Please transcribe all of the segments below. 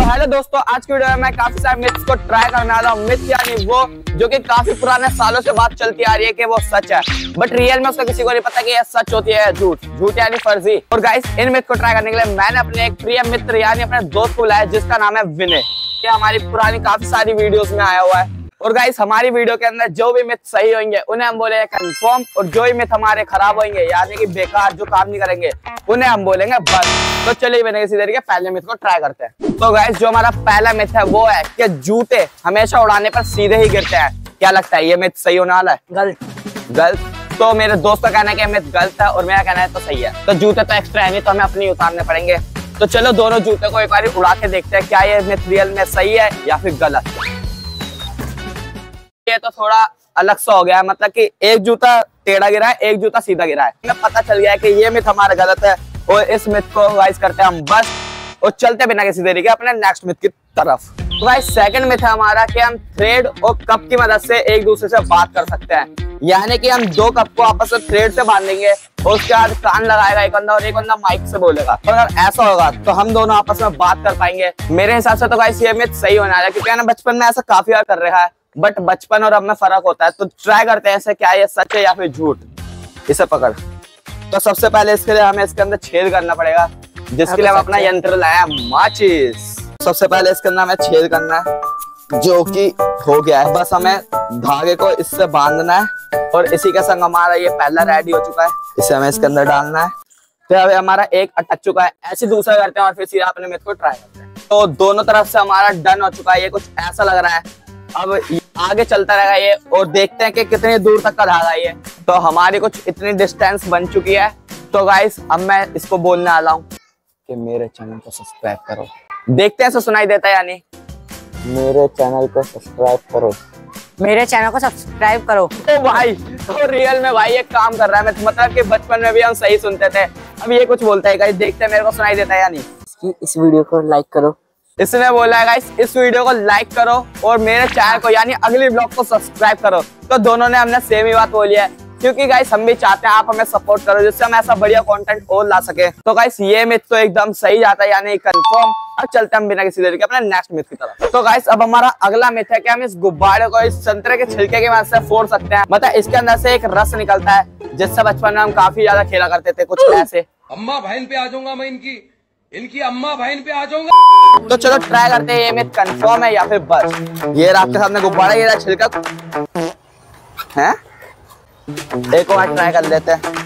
Hello दोस्तों, आज की वीडियो में मैं काफी सारे मिथ्स को ट्राई करने वाला हूँ। मिथ यानी वो जो कि काफी पुराने सालों से बात चलती आ रही है कि वो सच है, बट रियल में उसका किसी को नहीं पता कि ये सच होती है झूठ। झूठ यानी फर्जी। और गाइस, इन मिथ को ट्राई करने के लिए मैंने अपने एक प्रिय मित्र यानी अपने दोस्त को बुलाया जिसका नाम है विनय। ये हमारी पुरानी काफी सारी वीडियोस में आया हुआ है। और गाइस, हमारी वीडियो के अंदर जो भी मिथ सही होंगे उन्हें हम बोलेंगे कंफर्म, और जो भी मिथ हमारे खराब होंगे यानी कि बेकार जो काम नहीं करेंगे उन्हें हम बोलेंगे बस। तो चलिए बिना किसी देरी के पहले मिथ को ट्राई करते हैं। तो गाइस, जो हमारा पहला मिथ है वो है कि जूते हमेशा उड़ाने पर सीधे ही गिरते हैं। क्या लगता है ये मिथ सही होने वाला है? गलत। तो मेरे दोस्त का कहना है कि मिथ गलत है और मेरा कहना है तो सही है। तो जूते तो एक्स्ट्रा है नहीं, तो हमें अपनी उतारने पड़ेंगे। तो चलो दोनों जूते को एक बार उड़ा के देखते हैं क्या ये मिथ रियल में सही है या फिर गलत। ये तो थोड़ा अलग सा हो गया है, मतलब कि एक जूता टेढ़ा गिरा है, एक जूता सीधा गिरा है। हमें पता चल गया है कि ये मिथ हमारा गलत है और इस मिथ को गाइस करते हैं हम बस, और चलते बिना किसी देरी के अपने नेक्स्ट मिथ की तरफ। तो गाइस, सेकंड मिथ है हमारा कि हम थ्रेड और कप की मदद से एक दूसरे से बात कर सकते हैं। यानी कि हम दो कप को आपस में थ्रेड से बांध देंगे और उसके बाद कान लगाएगा एक बंदा और एक बंदा माइक से बोलेगा। और अगर ऐसा होगा तो हम दोनों आपस में बात कर पाएंगे। मेरे हिसाब से तो गाइस ये मिथ सही होने वाला है, क्योंकि ना बचपन में ऐसा काफी बार कर रहा है, बट बचपन और अब में फर्क होता है। तो ट्राई करते हैं ऐसे क्या ये सच है या फिर झूठ। इसे पकड़। तो सबसे पहले इसके लिए हमें इसके अंदर छेद करना पड़ेगा, जिसके लिए हम अपना यंत्र लाया माचिस। सबसे पहले इसके अंदर हमें छेद करना है, जो कि हो गया है। बस हमें धागे को इससे बांधना है और इसी के संग हमारा ये पहला रेडी हो चुका है। इसे हमें इसके अंदर डालना है। तो अभी हमारा एक अटक चुका है। ऐसे दूसरा करते हैं और फिर सीधा अपने मिथ को ट्राई करते हैं। तो दोनों तरफ से हमारा डन हो चुका है। ये कुछ ऐसा लग रहा है। अब आगे चलता रहेगा ये और देखते हैं कि कितनी दूर तक का धागा ये। तो हमारी कुछ इतनी डिस्टेंस बन चुकी है। तो गाइस, अब मैं इसको बोलने वाला हूँ कि मेरे चैनल को सब्सक्राइब करो। देखते हैं ऐसा सुनाई देता है या नहीं। मेरे चैनल को सब्सक्राइब करो। मेरे चैनल को सब्सक्राइब करो। तो भाई, तो रियल में भाई ये काम कर रहा है। मतलब कि बचपन में भी हम सही सुनते थे, अब ये कुछ बोलता है। गाइस, देखते हैं मेरे को सुनाई देता है या नहीं। इस वीडियो को लाइक करो। इसने बोला है गाइस, इस वीडियो को लाइक करो और मेरे चैनल को यानी अगली ब्लॉग को सब्सक्राइब करो। तो दोनों ने हमने सेम ही बात बोली है, क्योंकि गाइस हम भी चाहते हैं आप हमें सपोर्ट करो, जिससे हम ऐसा बढ़िया कंटेंट और ला सके। तो गाइस, ये मिथ तो एकदम सही जाता है यानी कंफर्म। अब चलते हम बिना किसी देरी के अपने नेक्स्ट मिथ की तरफ। तो गाइस, अब हमारा अगला मिथ है कि हम इस गुब्बारे को इस संतरे के छिलके की मदद से फोड़ सकते हैं। मतलब इसके अंदर से एक रस निकलता है, जिससे बचपन में हम काफी ज्यादा खेला करते थे। कुछ ऐसे अम्मा बहन पे आ जाऊंगा मैं, इनकी अम्मा बहन पे आ जाऊंगा। तो चलो ट्राई करते हैं ये मिथ कंफर्म है या फिर बस। ये आपके सामने गुब्बारा गिरा छिलका है, एक और ट्राई कर लेते हैं।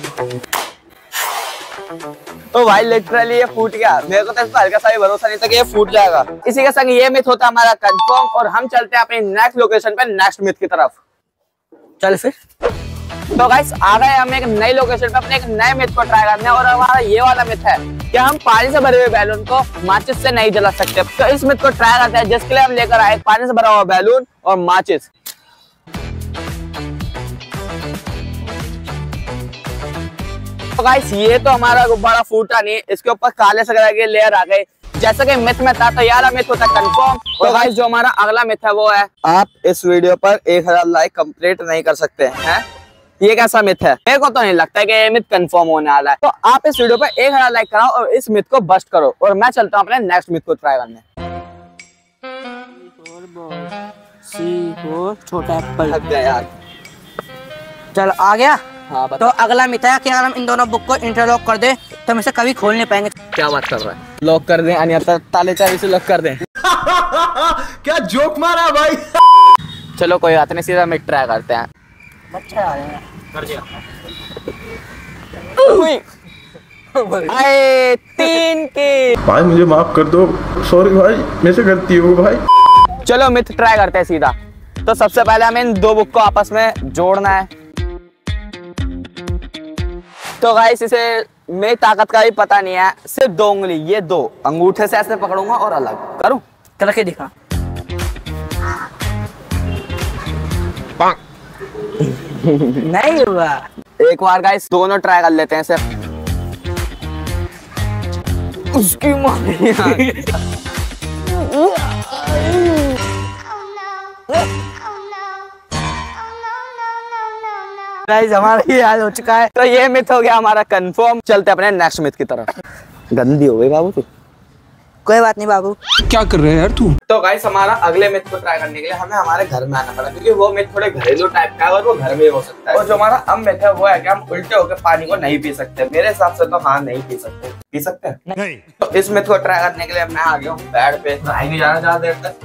तो भाई लिटरली ये फूट गया। मेरे को तो इस पर हल्का सा भी भरोसा नहीं था कि ये फूट जाएगा। इसी के संग ये मिथ होता है हमारा कंफर्म, और हम चलते हैं अपनी नेक्स्ट लोकेशन पे नेक्स्ट मिथ की तरफ। चल फिर। तो गाइस, आ गए हम एक नई लोकेशन पे अपने एक नए मिथ को ट्राई करने। और हमारा ये वाला मिथ है कि हम पानी से भरे हुए बैलून को माचिस से नहीं जला सकते। तो इस मिथ को ट्राई करते हैं, जिसके लिए हम लेकर आए पानी से भरा हुआ बैलून और माचिस। तो गाइस, ये तो हमारा गुब्बारा फूटा नहीं, इसके ऊपर काले से कलर के लेयर आ गए, जैसा कि मिथ में था। तो यार मिथ होता कंफर्म। तो गाइस, जो हमारा अगला मिथ है वो है आप इस वीडियो पर 1000 लाइक कंप्लीट नहीं कर सकते हैं। ये कैसा मिथ है? मेरे को तो नहीं लगता है कि ये मिथ कंफर्म होने वाला है। तो आप इस वीडियो पर 1000 लाइक कराओ और इस मिथ को बस्ट करो, और मैं चलता हूँ अपने नेक्स्ट मिथ को ट्राई करने। छोटा एप्पल। थक गया यार। चल आ गया। हाँ, तो अगला मिथ है कि अगर हम इन दोनों बुक को इंटरलॉक कर दे तो हम इसे कभी खोल नहीं पाएंगे। क्या बात कर रहा है? लॉक कर दें, अन्यथा ताले चाबी से लॉक कर दें। क्या जोक मारा भाई। चलो कोई बात नहीं, सीधा मिथ ट्राई करते हैं। अच्छा आ रहा है। कर दिया। आए 3 के। भाई मुझे माफ कर दो, सॉरी भाई, मेरे से गलती हो भाई। चलो मिथ ट्राई करते हैं सीधा। तो सबसे पहले हमें इन दो बुक को आपस में जोड़ना है। तो गाइस, इसे मेरी ताकत का भी पता नहीं है, सिर्फ 2 उंगली, ये 2 अंगूठे से ऐसे पकड़ूंगा और अलग करूं। करके दिखा। नहीं हुआ। एक बार गाइस दोनों ट्राई कर लेते हैं इसे। उसकी गाइस, हमारा ये हाल हो चुका है। तो ये मिथ हो गया हमारा कंफर्म। चलते अपने नेक्स्ट मिथ की तरफ। गंदी हो गई बाबू तू। कोई बात नहीं बाबू। क्या कर रहे हैं यार तू? तो गाइस हमारा अगले मिथ को ट्राई करने के लिए हमें हमारे घर में आना पड़ा, क्योंकि वो मिथ थोड़े घरेलू टाइप का है और वो घर में हो सकता है। और जो हमारा अब मिथ है वो है कि हम उल्टे होकर पानी को नहीं पी सकते। मेरे हिसाब से तो हाँ नहीं पी सकते। पी सकते हैं नहीं। तो इस मिथ को ट्राई करने के लिए मैं आ गया हूँ बेड पे। नहीं जाना ज्यादा देर तक।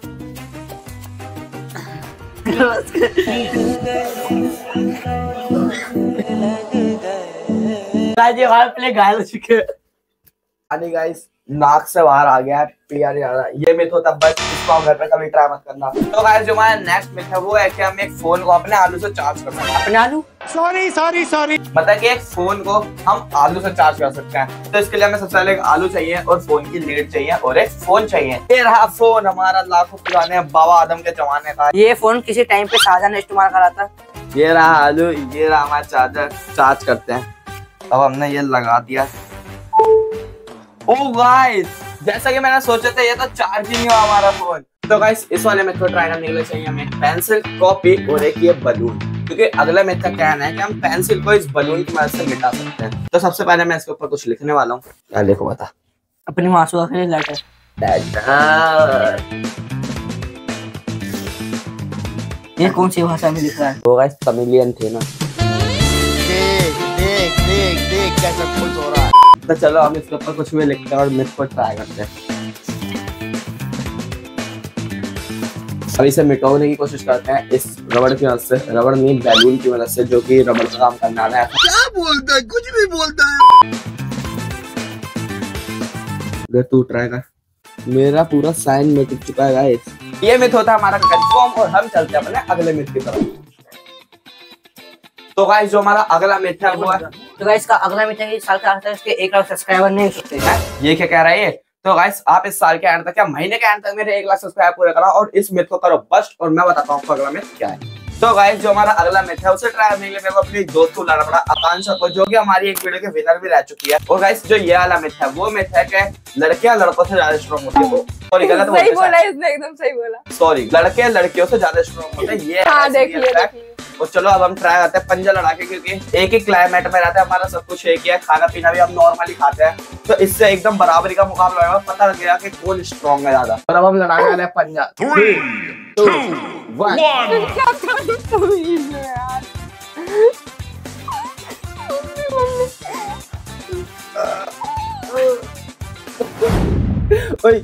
घायल हो चुके हैं। पानी गाइस नाक से बाहर आ गया है, पिया नहीं जा रहा। ये मिथ होता बस, इसको आप घर पे कभी ट्राई मत करना। तो गाइस जो हमारा नेक्स्ट मिथ है वो है कि हम एक फोन को अपने आलू से चार्ज कर सकते हैं। अपने आलू? सॉरी मतलब कि एक फोन को हम आलू से चार्ज कर सकते हैं। तो इसके लिए हमें सबसे पहले एक आलू चाहिए और फोन की लीड चाहिए और एक फोन चाहिए। ये रहा फोन हमारा लाखों पुराने बाबा आदम के जमाने का। ये फोन किसी टाइम पे शाहजहां ने इस्तेमाल करा था। ये रहा आलू, ये रहा हमारा चार्जर। चार्ज करते हैं। अब हमने ये लगा दिया। ओ गाइस जैसा कि मैंने सोचा था ये तो चार्ज ही नहीं हुआ हमारा फोन। तो गाइस इस वाले मेथड को ट्राई करने के लिए चाहिए हमें पेंसिल, कॉपी और एक ये बलून, क्योंकि अगला मेथड का कहना है कि हम पेंसिल को इस बलून की मदद से मिटा सकते हैं। तो सबसे पहले मैं इसके ऊपर कुछ लिखने वाला हूँ। क्या लिखो बता? अपनी मासूआ के लिए लेटर। ये कौन सी भाषा में लिख रहा है? वो गाइस तमिलियन थे ना। देख कैसा खुश हो रहा है। तो चलो हम इसके ऊपर कुछ भी लिखते हैं और मिथ को ट्राई करते हैं। अब इसे मिटाने की कोशिश करते हैं इस रबड़ की मदद से। रबड़ नहीं, बैलून की मदद से, जो कि रबड़ का काम करने वाला है। क्या बोलता है? कुछ भी बोलता है। तू ट्राई कर। मेरा पूरा साइन मिट चुका है गाइस। ये मिथ होता है हमारा कंफर्म और हम चलते हैं अपने अगले मिथ की तरफ। तो गाइस जो हमारा अगला मिथ है वो है, तो गाइस का अगला मिथ है कि साल के आखिर तक इसके 1 लाख सब्सक्राइबर नहीं हो सकते हैं। ये क्या कह रहा है ये? तो गाइस आप इस साल के एंड तक या महीने के एंड तक मेरे 1 लाख सब्सक्राइबर पूरे करो और इस मिथ को करो बस्ट, और मैं बताता हूँ आपको अगला मिथ क्या है। तो गाइस जो हमारा अगला मिथ है उसे ट्राई करने के लिए मेरे को अपनी दोस्त को लाना पड़ा, आकांक्षा को, जो कि हमारी एक वीडियो के विनर भी रह चुकी है। और गाइस जो ये वाला मिथ है वो मिथ है कि लड़कियां लड़कों से ज्यादा स्ट्रॉन्ग होती है। सॉरी गलत सही बोला इसने, एकदम सही बोला। सॉरी, लड़के लड़कियों से ज्यादा स्ट्रॉन्ग होते हैं। ये हाँ देखिए। और चलो अब हम ट्राई करते हैं पंजा लड़ा के, क्योंकि एक ही क्लाइमेट में रहता है हमारा, सब कुछ एक ही है, खाना पीना भी हम नॉर्मली खाते हैं। तो इससे एकदम बराबरी का मुकाबला होगा, पता लग गया कि कौन स्ट्रॉन्ग है ज्यादा। और अब हम लड़ाने वाले हैं पंजा। 3, 2, 1।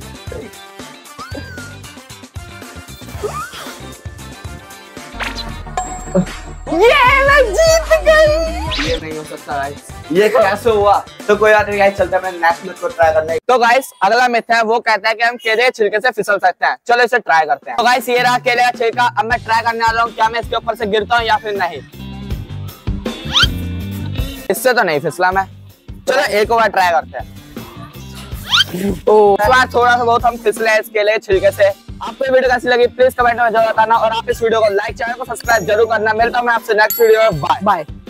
ये मैं जीत गई। ये नहीं हो सकता गाइस, ये कैसे हुआ? तो कोई बात नहीं गाइस, चलते हैं अपने नेक्स्ट मिथ को ट्राई करने। तो गाइस अगला मिथ है वो कहता है कि हम केले के छिलके से फिसल सकते हैं। चलो इसे ट्राई करते हैं। तो गाइस ये रहा केले का छिलका। अब मैं ट्राई करने वाला हूँ, क्या मैं इसके ऊपर से गिरता हूँ या फिर नहीं। इससे तो नहीं फिसला मैं। चलो एक और ट्राई करते हैं। थोड़ा सा बहुत हम फिसले हैं इस केले के छिलके से। आपको वीडियो कैसी लगी प्लीज कमेंट में जरूर बताना, और आप इस वीडियो को लाइक, चैनल को सब्सक्राइब जरूर करना। मिलता हूँ मैं आपसे नेक्स्ट वीडियो में। Bye bye.